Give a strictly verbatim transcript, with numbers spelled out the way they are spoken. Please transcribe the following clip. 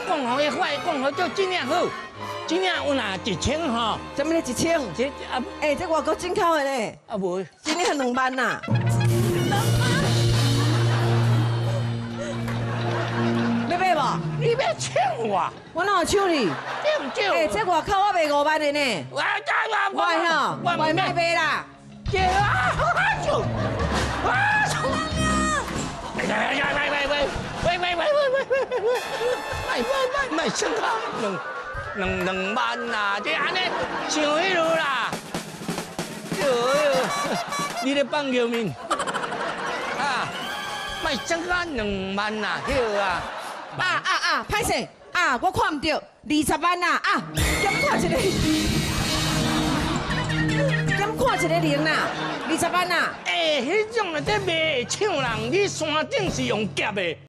讲好，迄话讲好，就真正好，真正有哪一千吼？ 怎么咧一千？ 这啊哎，这外国进口的呢， 啊无， 今年两万呐。要买无？ 你要抢我？ 我哪有抢你？ 对唔对？ 哎，这外口我卖五万的呢。 我我我吼，我卖卖啦。 对啊，就啊！哎呀呀！喂喂喂喂喂喂喂喂喂喂！卖卖卖卖什么？两两两万呐！这安尼上迄路啦！哎呦，你咧放尿面啊？卖什么两万呐？迄啊！ 啊啊啊！歹势啊！我看唔到二十万呐！啊，减看一个，减看一个零呐，二十万呐！ 哎，迄种啊，在卖抢人，你山顶是用夹的。